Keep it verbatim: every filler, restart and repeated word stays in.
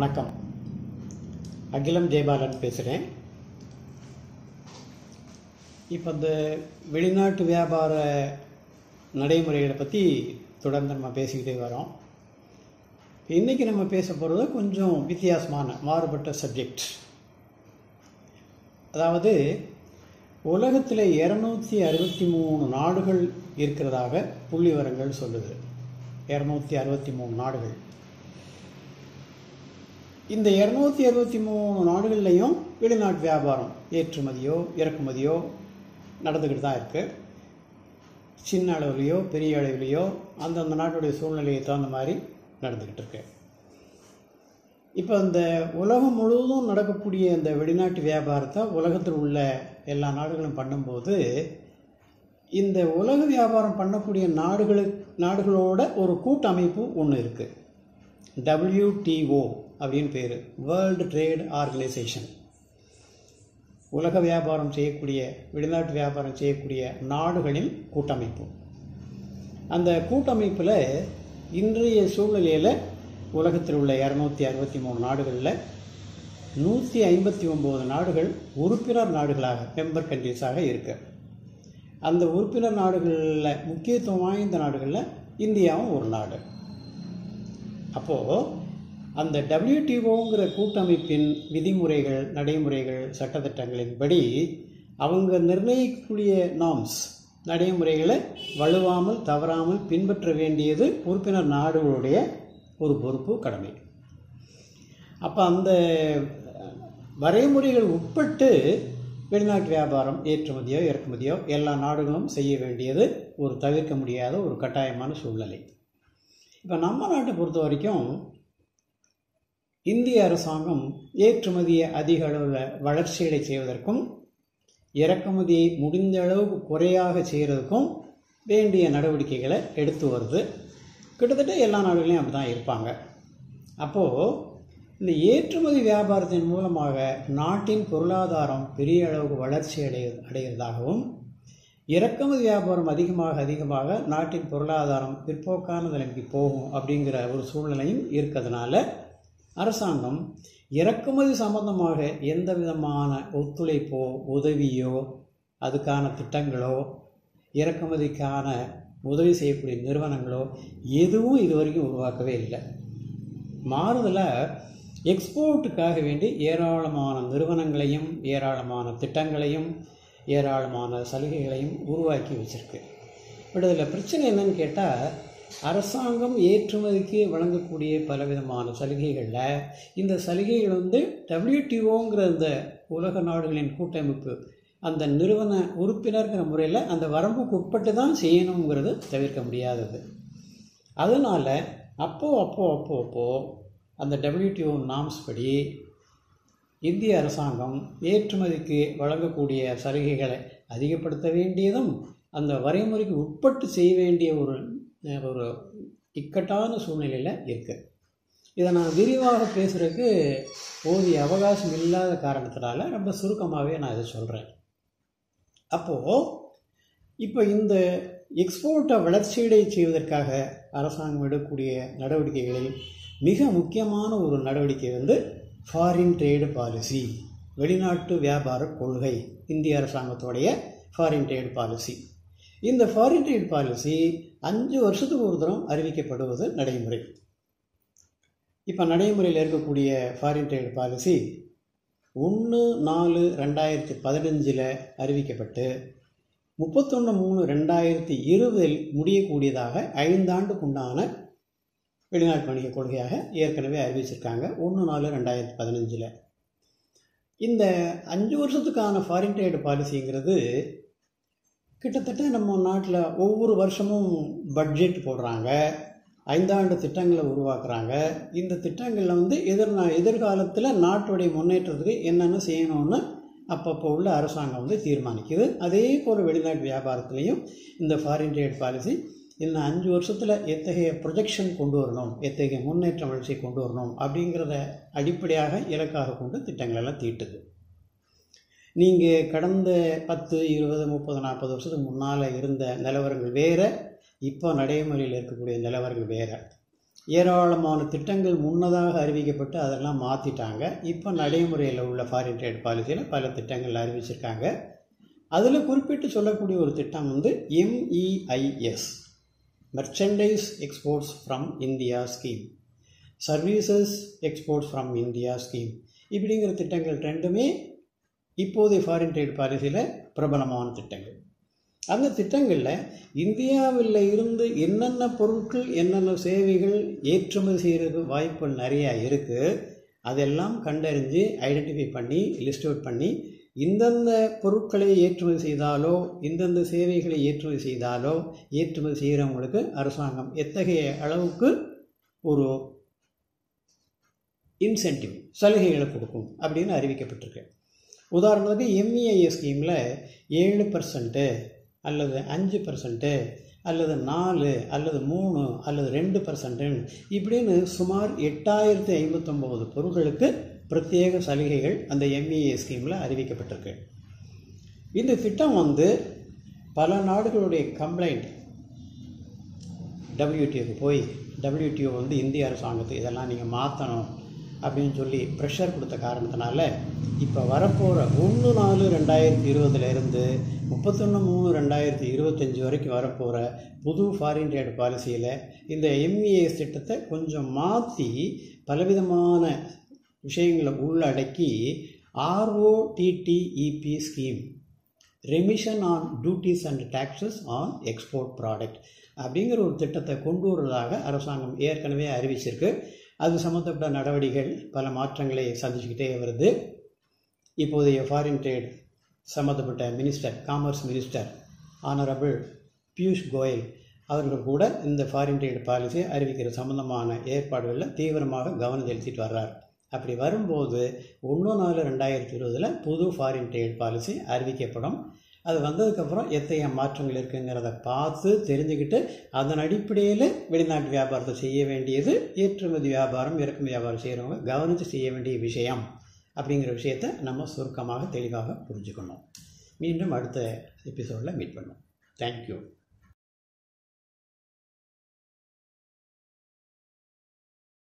வணக்கம். அகிலம் ஜெயபாலன் பேசுகிறேன். இப்போ இந்த வெளிநாட்டு வியாபார நடைமுறைகளை பற்றி தொடர்ந்து நம்ம பேசிக்கிட்டே வரோம். இன்றைக்கி நம்ம பேச போகிறது கொஞ்சம் வித்தியாசமான மாறுபட்ட சப்ஜெக்ட். அதாவது உலகத்தில் இரநூத்தி அறுபத்தி மூணு நாடுகள் இருக்கிறதாக புள்ளி விவரங்கள் சொல்லுது. இரநூத்தி அறுபத்தி மூணு நாடுகள். இந்த இரநூத்தி அறுபத்தி மூணு நாடுகள்லையும் வெளிநாட்டு வியாபாரம் ஏற்றுமதியோ இறக்குமதியோ நடந்துக்கிட்டு தான் இருக்குது. சின்ன அளவுலையோ பெரிய அளவுலையோ அந்தந்த நாட்டுடைய சூழ்நிலையை தகுந்த மாதிரி நடந்துக்கிட்டு இருக்கு. இப்போ இந்த உலகம் முழுவதும் நடக்கக்கூடிய இந்த வெளிநாட்டு வியாபாரத்தை உலகத்தில் உள்ள எல்லா நாடுகளும் பண்ணும்போது இந்த உலக வியாபாரம் பண்ணக்கூடிய நாடுகளுக்கு நாடுகளோட ஒரு கூட்டமைப்பு ஒன்று இருக்குது. டபிள்யூடிஓ அப்படின்னு பேர், வேர்ல்டு ட்ரேட் ஆர்கனைசேஷன். உலக வியாபாரம் செய்யக்கூடிய வெளிநாட்டு வியாபாரம் செய்யக்கூடிய நாடுகளின் கூட்டமைப்பு. அந்த கூட்டமைப்பில் இன்றைய சூழ்நிலையில் உலகத்தில் உள்ள இரநூத்தி அறுபத்தி மூணு நாடுகளில் நூற்றி ஐம்பத்தி ஒம்பது நாடுகள் உறுப்பினர் நாடுகளாக மெம்பர் கண்ட்ரிஸாக இருக்கு. அந்த உறுப்பினர் நாடுகளில் முக்கியத்துவம் வாய்ந்த நாடுகளில் இந்தியாவும் ஒரு நாடு. அப்போது அந்த டபிள்யூடிஓங்கிற கூட்டமைப்பின் விதிமுறைகள், நடைமுறைகள், சட்டத்திட்டங்களின்படி அவங்க நிர்ணயிக்கக்கூடிய நார்ம்ஸ், நடைமுறைகளை வலுவாமல் தவறாமல் பின்பற்ற வேண்டியது உறுப்பினர் நாடுகளுடைய ஒரு பொறுப்பு, கடமை. அப்போ அந்த வரைமுறைகள் உட்பட்டு வெளிநாட்டு வியாபாரம் ஏற்றுமதியோ இறக்குமதியோ எல்லா நாடுகளும் செய்ய வேண்டியது ஒரு தவிர்க்க முடியாத ஒரு கட்டாயமான சூழ்நிலை. இப்போ நம்ம நாட்டை பொறுத்த வரைக்கும் இந்திய அரசாங்கம் ஏற்றுமதியை அதிக அளவில் வளர்ச்சியடை செய்வதற்கும் இறக்குமதியை முடிந்த அளவுக்கு குறையாக செய்கிறதுக்கும் வேண்டிய நடவடிக்கைகளை எடுத்து வருது. கிட்டத்தட்ட எல்லா நாடுகளையும் அப்படி தான் இருப்பாங்க. அப்போது இந்த ஏற்றுமதி வியாபாரத்தின் மூலமாக நாட்டின் பொருளாதாரம் பெரிய அளவுக்கு வளர்ச்சி அடைய அடைகிறதாகவும் இறக்குமதி வியாபாரம் அதிகமாக அதிகமாக நாட்டின் பொருளாதாரம் பிற்போக்கான நிலைமைக்கு போகும் அப்படிங்கிற ஒரு சூழ்நிலையும் இருக்கிறதுனால அரசாங்கம் இறக்குமதி சம்பந்தமாக எந்த விதமான ஒத்துழைப்போ உதவியோ அதுக்கான திட்டங்களோ இறக்குமதிக்கான உதவி செய்யக்கூடிய நிறுவனங்களோ எதுவும் இது வரைக்கும் உருவாக்கவே இல்லை. மாறுதலாக எக்ஸ்போர்ட்டுக்காக வேண்டி ஏராளமான நிறுவனங்களையும் ஏராளமான திட்டங்களையும் ஏராளமான சலுகைகளையும் உருவாக்கி வச்சிருக்கு. பட் இதில் பிரச்சனை என்னன்னு கேட்டால், அரசாங்கம் ஏற்றுமதிக்கு வழங்கக்கூடிய பலவிதமான சலுகைகளில் இந்த சலுகைகள் வந்து டபிள்யூடிஓங்கிற இந்த உலக நாடுகளின் கூட்டமைப்பு அந்த நிறுவன உறுப்பினர்கிற முறையில் அந்த வரம்புக்கு உட்பட்டு தான் செய்யணுங்கிறது தவிர்க்க முடியாதது. அதனால் அப்போ அப்போ அப்போ அப்போ அந்த டபிள்யூடிஓ நார்ம்ஸ் படி இந்திய அரசாங்கம் ஏற்றுமதிக்கு வழங்கக்கூடிய சலுகைகளை அதிகப்படுத்த வேண்டியதும் அந்த வரைமுறைக்கு உட்பட்டு செய்ய வேண்டிய ஒரு ஒரு இக்கட்டான சூழ்நிலையில் இருக்குது. இதை நான் விரிவாக பேசுகிறதுக்கு போதிய அவகாசம் இல்லாத காரணத்தினால ரொம்ப சுருக்கமாகவே நான் இதை சொல்கிறேன். அப்போது இப்போ இந்த எக்ஸ்போர்ட்டை வளர்ச்சியடை செய்வதற்காக அரசாங்கம் எடுக்கக்கூடிய நடவடிக்கைகளில் மிக முக்கியமான ஒரு நடவடிக்கை வந்து ஃபாரின் ட்ரேடு பாலிசி, வெளிநாட்டு வியாபார கொள்கை. இந்திய அரசாங்கத்துடைய ஃபாரின் ட்ரேடு பாலிசி. இந்த ஃபாரின் ட்ரேட் பாலிசி அஞ்சு வருஷத்துக்கு ஒரு தரம் அறிவிக்கப்படுவது நடைமுறை. இப்போ நடைமுறையில் இருக்கக்கூடிய ஃபாரின் ட்ரேட் பாலிசி ஒன்று நாலு ரெண்டாயிரத்தி பதினஞ்சில் அறிவிக்கப்பட்டு முப்பத்தொன்று மூணு ரெண்டாயிரத்தி இருபதில் முடியக்கூடியதாக ஐந்தாண்டுக்குண்டான வெளிநாட்டு வணிக கொள்கையாக ஏற்கனவே அறிவிச்சிருக்காங்க. ஒன்று நாலு ரெண்டாயிரத்தி பதினஞ்சில் இந்த அஞ்சு வருஷத்துக்கான ஃபாரின் ட்ரேட் பாலிசிங்கிறது கிட்டத்தட்ட நம்ம நாட்டில் ஒவ்வொரு வருஷமும் பட்ஜெட் போடுறாங்க, ஐந்தாண்டு திட்டங்களை உருவாக்குறாங்க. இந்த திட்டங்களில் வந்து எதிர் எதிர்காலத்தில் நாட்டுடைய முன்னேற்றத்துக்கு என்னென்ன செய்யணும்னு அப்பப்போ உள்ள அரசாங்கம் வந்து தீர்மானிக்குது. அதே போல் வெளிநாட்டு வியாபாரத்துலேயும் இந்த ஃபாரின் ட்ரேட் பாலிசி இன்னும் அஞ்சு வருஷத்தில் எத்தகைய ப்ரொஜெக்ஷன் கொண்டு வரணும், எத்தகைய முன்னேற்ற வளர்ச்சியை கொண்டு வரணும் அப்படிங்கிறத அடிப்படையாக இலக்காக கொண்டு திட்டங்களெல்லாம் தீட்டுது. நீங்கள் கடந்த பத்து இருபது முப்பது நாற்பது வருஷத்துக்கு முன்னால் இருந்த நிலவரங்கள் வேறு, இப்போ நடைமுறையில் இருக்கக்கூடிய நிலவரங்கள் வேறு. ஏராளமான திட்டங்கள் முன்னதாக அறிவிக்கப்பட்டு அதெல்லாம் மாற்றிட்டாங்க. இப்போ நடைமுறையில் உள்ள ஃபாரின் ட்ரேட் பாலிசியில் பல திட்டங்கள் அறிவிச்சிருக்காங்க. அதில் குறிப்பிட்டு சொல்லக்கூடிய ஒரு திட்டம் வந்து MEIS, merchandise exports from India scheme, services exports from India scheme. இப்படிங்கிற திட்டங்கள் ரெண்டுமே இப்போதைய ஃபாரின் ட்ரேட் பாலிசியில் பிரபலமான திட்டங்கள். அந்த திட்டங்களில் இந்தியாவில் இருந்து என்னென்ன பொருட்கள் என்னென்ன சேவைகள் ஏற்றுமதி செய்கிறதுக்கு வாய்ப்புகள் நிறையா இருக்குது. அதெல்லாம் கண்டறிஞ்சு ஐடென்டிஃபை பண்ணி லிஸ்ட் அவுட் பண்ணி இந்தந்த பொருட்களை ஏற்றுமதி செய்தாலோ இந்தந்த சேவைகளை ஏற்றுமதி செய்தாலோ ஏற்றுமதி செய்கிறவங்களுக்கு அரசாங்கம் எத்தகைய அளவுக்கு ஒரு இன்சென்டிவ் சலுகைகளை கொடுக்கும் அப்படின்னு அறிவிக்கப்பட்டிருக்கு. உதாரணத்துக்கு எம்இஐஎஸ் ஸ்கீமில் ஏழு பர்சன்ட்டு அல்லது அஞ்சு பர்சன்ட்டு அல்லது நாலு அல்லது மூணு அல்லது ரெண்டு பர்சன்ட்டு இப்படின்னு சுமார் எட்டாயிரத்தி ஐம்பத்தொம்போது பொருட்களுக்கு பிரத்யேக சலுகைகள் அந்த எம்இஐஎஸ் ஸ்கீமில் அறிவிக்கப்பட்டிருக்கு. இந்த திட்டம் வந்து பல நாடுகளுடைய கம்ப்ளைண்ட் டபிள்யூடிஓக்கு போய் டபிள்யூடிஓ வந்து இந்திய அரசாங்கத்துக்கு இதெல்லாம் நீங்கள் மாற்றணும் அப்படின்னு சொல்லி ப்ரெஷர் கொடுத்த காரணத்தினால இப்போ வரப்போகிற ஒன்று நாலு ரெண்டாயிரத்தி இருபதுலேருந்து முப்பத்தொன்று மூணு ரெண்டாயிரத்தி இருபத்தஞ்சி வரைக்கும் வரப்போகிற புது ஃபாரின் ட்ரேட் பாலிசியில் இந்த எம்இஐஎஸ் திட்டத்தை கொஞ்சம் மாற்றி பலவிதமான விஷயங்களை உள்ளடக்கி RoDTEP scheme, remission on duties and taxes on export product அப்படிங்கிற ஒரு திட்டத்தை கொண்டு வருவதாக அரசாங்கம் ஏற்கனவே அறிவிச்சிருக்கு. அது சம்மந்தப்பட்ட நடவடிக்கைகள் பல மாற்றங்களை சந்திச்சுக்கிட்டே வருது. இப்போதைய ஃபாரின் ட்ரேட் சம்மந்தப்பட்ட minister, commerce minister honourable Piyush Goyal அவர்கள் கூட இந்த ஃபாரின் ட்ரேட் பாலிசியை அறிவிக்கிற சம்பந்தமான ஏற்பாடுகளில் தீவிரமாக கவனம் செலுத்திட்டு வர்றார். அப்படி வரும்போது ஒன்று நாலு ரெண்டாயிரத்தி இருபதில் புது ஃபாரின் ட்ரேட் பாலிசி அறிவிக்கப்படும். அது வந்ததுக்கப்புறம் எத்தகைய மாற்றங்கள் இருக்குங்கிறத பார்த்து தெரிஞ்சுக்கிட்டு அதன் அடிப்படையில் வெளிநாட்டு வியாபாரத்தை செய்ய வேண்டியது ஏற்றுமதி வியாபாரம் இறக்குமதி வியாபாரம் செய்கிறவங்க கவனித்து செய்ய வேண்டிய விஷயம் அப்படிங்கிற விஷயத்தை நம்ம சுருக்கமாக தெளிவாக புரிஞ்சுக்கணும். மீண்டும் அடுத்த எபிசோடில் மீட் பண்ணுவோம். தேங்க்யூ.